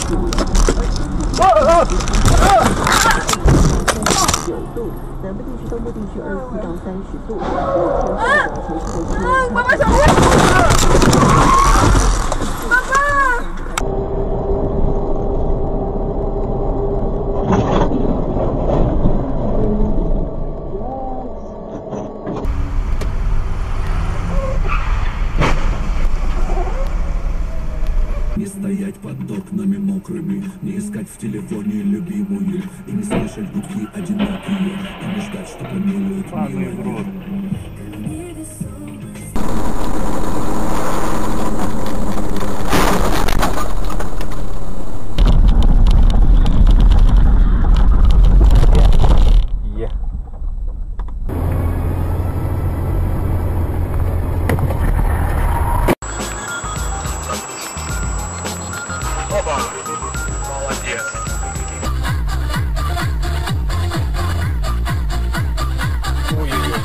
度，南部地区、东部地区24到30度。目前市场城市的气温。 爸爸小心！爸爸！ Не стоять под окнами мокрыми, не искать в телефоне любимую, и не слышать гудки одинокие, и не ждать, что помилует милую. Опа! Молодец! Ой-ой-ой.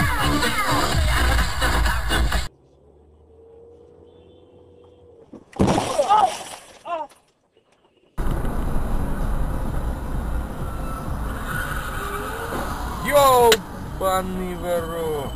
Ёбаный в рот!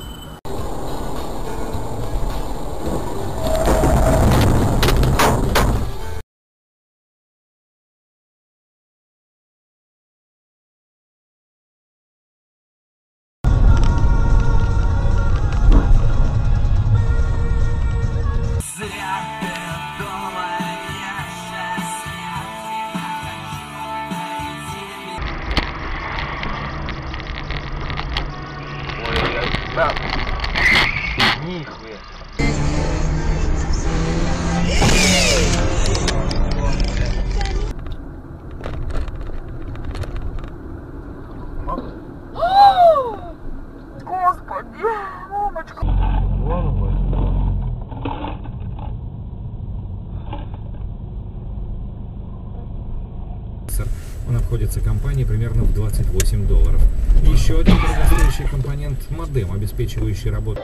Да. Нихуя. Господи, мамочка! Он обходится компании примерно в $28. И еще один дорогостоящий компонент — модем, обеспечивающий работу.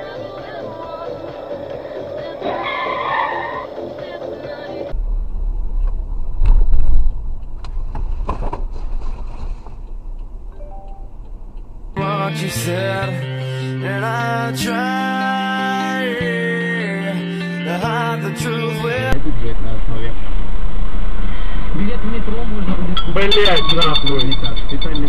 Бюджет на основе. Билет в метро можно будет купить. Блять, нахуй! Специальный.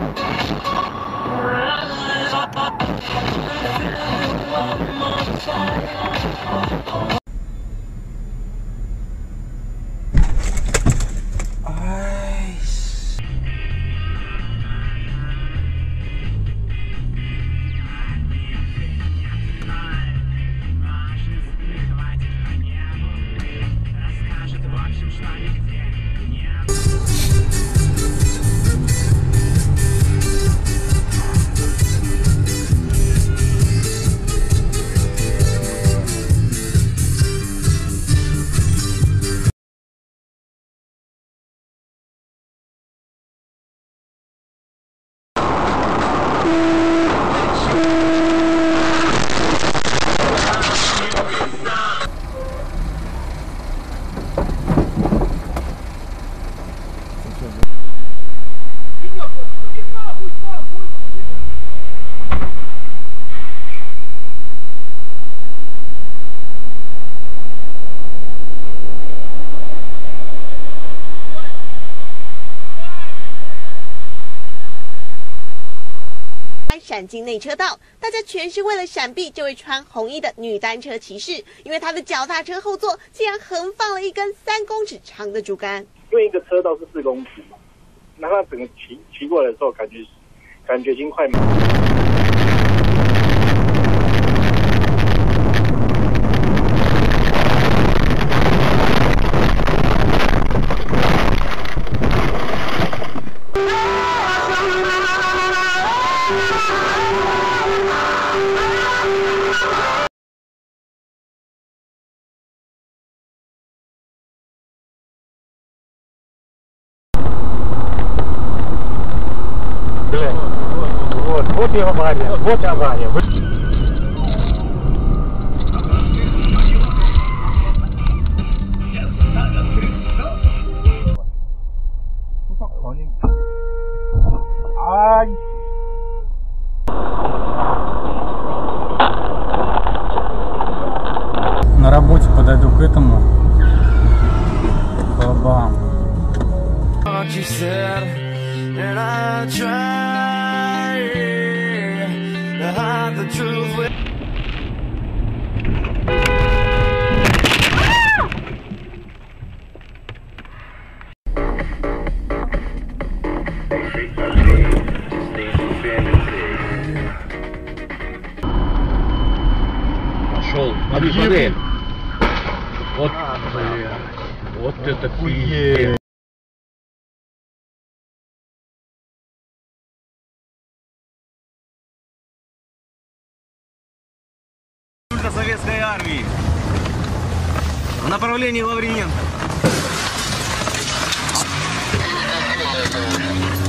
闪进内车道，大家全是为了闪避这位穿红衣的女单车骑士，因为她的脚踏车后座竟然横放了一根3公尺长的竹竿。 因为一个车道是4公尺嘛，那他整个骑过来的时候，感觉已经快没。Вот и авария, вот авария. said, and I tried to hide the truth with Пошел. Смотри, смотри. Вот, вот это пиздец. советской армии в направлении Лавриненко.